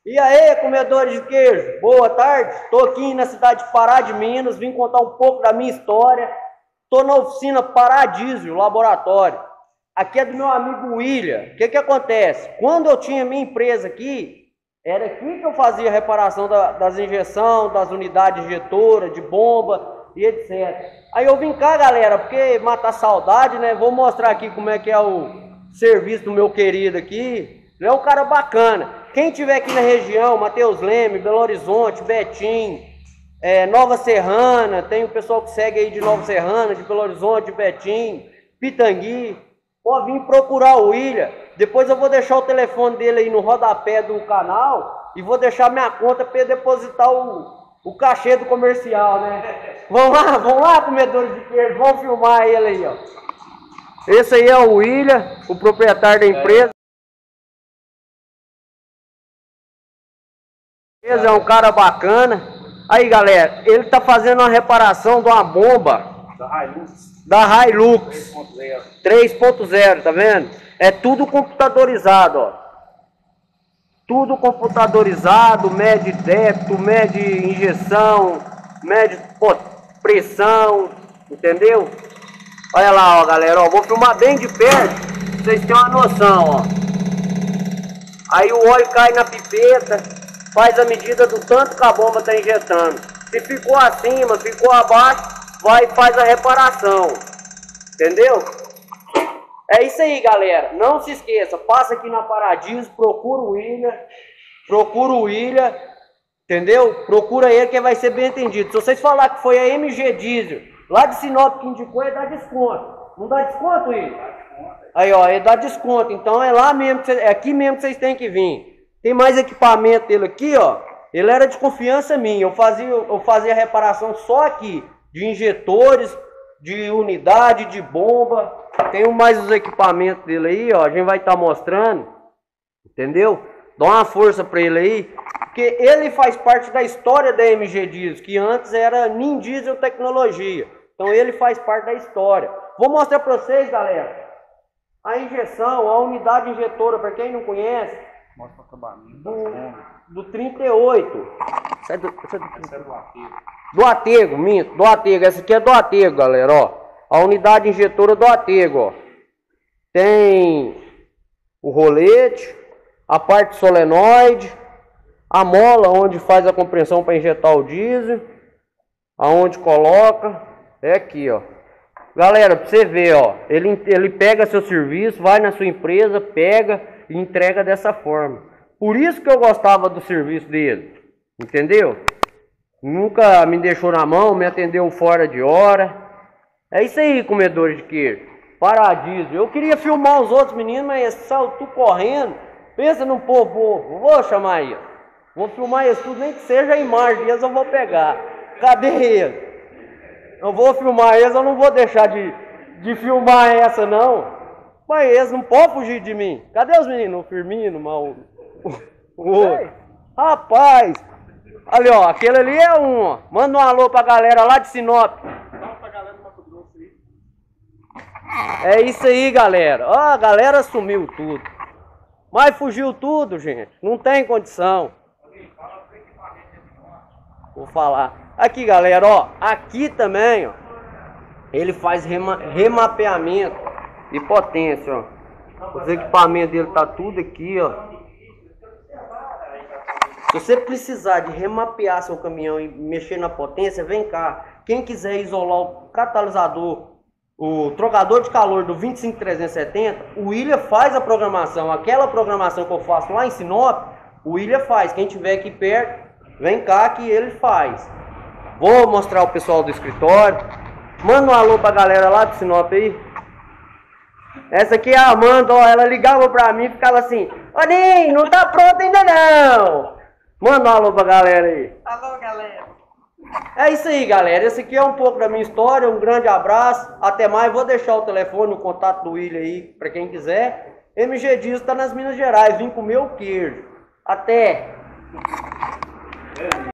E aí, comedores de queijo, boa tarde. Estou aqui na cidade de Pará de Minas, vim contar um pouco da minha história. Estou na oficina Paradísio Laboratório. Aqui é do meu amigo William. O que acontece? Quando eu tinha minha empresa aqui, era aqui que eu fazia a reparação das injeções, das unidades injetoras, de bomba e etc. Aí eu vim cá, galera, porque matar saudade, né? Vou mostrar aqui como é que é o serviço do meu querido aqui. Ele é um cara bacana. Quem tiver aqui na região, Mateus Leme, Belo Horizonte, Betim, Nova Serrana, tem o pessoal que segue aí de Nova Serrana, de Belo Horizonte, de Betim, Pitangui, pode vir procurar o William. Depois eu vou deixar o telefone dele aí no rodapé do canal e vou deixar minha conta para ele depositar o cachê do comercial, né? Vamos lá, comedores de queijo, vamos filmar ele aí, ó. Esse aí é o William, o proprietário da empresa. É um cara bacana. Aí, galera, ele tá fazendo uma reparação de uma bomba da Hilux 3.0, tá vendo? É tudo computadorizado, ó. Tudo computadorizado, mede débito, mede injeção, mede pressão, entendeu? Olha lá, ó, galera, ó, vou filmar bem de perto pra vocês terem uma noção, ó. Aí o óleo cai na pipeta, faz a medida do tanto que a bomba está injetando. Se ficou acima, ficou abaixo, vai e faz a reparação. Entendeu? É isso aí, galera. Não se esqueça, passa aqui na Paradísio, procura o William, entendeu? Procura ele que vai ser bem entendido. Se vocês falar que foi a MG Diesel, lá de Sinop que indicou, ele dá desconto. Não dá desconto, William? Aí, ó, ele dá desconto. Então é lá mesmo, é aqui mesmo que vocês têm que vir. Tem mais equipamento dele aqui, ó. Ele era de confiança minha. Eu fazia reparação só aqui. De injetores, de unidade, de bomba. Tem mais os equipamentos dele aí, ó. A gente vai estar mostrando. Entendeu? Dá uma força pra ele aí. Porque ele faz parte da história da MG Diesel. Que antes era NIN Diesel Tecnologia. Então ele faz parte da história. Vou mostrar pra vocês, galera. A injeção, a unidade injetora. Pra quem não conhece. Mostra o acabamento do 38. Essa é do Atego, minto, do Atego. Essa aqui é do Atego, galera, ó. A unidade injetora do Atego, ó. Tem o rolete, a parte solenoide, a mola onde faz a compressão para injetar o diesel, aonde coloca, é aqui, ó. Galera, pra você ver, ó, ele pega seu serviço, vai na sua empresa, pega e entrega dessa forma. Por isso que eu gostava do serviço dele, entendeu? Nunca me deixou na mão, me atendeu fora de hora. É isso aí, comedores de queijo. Paradísio. Eu queria filmar os outros meninos, mas saltou correndo. Pensa num povo bobo. Vou chamar aí. Vou filmar isso tudo, nem que seja a imagem deles eu vou pegar. Cadê eles? Eu vou filmar eles, eu não vou deixar de filmar essa não. Mas eles não podem fugir de mim. Cadê os meninos? O Firmino, o outro. Rapaz! Ali, ó, aquele ali é um, ó. Manda um alô pra galera lá de Sinop. É isso aí, galera. Ó, a galera sumiu tudo. Mas fugiu tudo, gente. Não tem condição. Vou falar. Aqui, galera, ó. Aqui também, ó. Ele faz remapeamento e potência, ó. Os equipamentos dele tá tudo aqui, ó. Se você precisar de remapear seu caminhão e mexer na potência, vem cá. Quem quiser isolar o catalisador, o trocador de calor do 25370, o William faz a programação. Aquela programação que eu faço lá em Sinop, o William faz. Quem tiver aqui perto, vem cá que ele faz. Vou mostrar o pessoal do escritório. Manda um alô pra galera lá de Sinop aí. Essa aqui é a Amanda, ó. Ela ligava pra mim e ficava assim: ô Ninho, não tá pronto ainda não. Manda um alô pra galera aí. Alô, galera. É isso aí, galera. Esse aqui é um pouco da minha história. Um grande abraço. Até mais. Vou deixar o telefone, o contato do William aí pra quem quiser. MG Diesel tá nas Minas Gerais. Vim comer o queijo. Até.